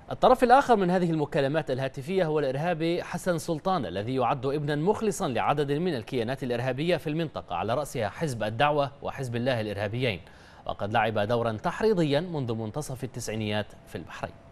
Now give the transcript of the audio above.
الطرف الآخر من هذه المكالمات الهاتفية هو الإرهابي حسن سلطان، الذي يعد ابنا مخلصا لعدد من الكيانات الإرهابية في المنطقة، على رأسها حزب الدعوة وحزب الله الإرهابيين، وقد لعب دورا تحريضيا منذ منتصف التسعينيات في البحرين.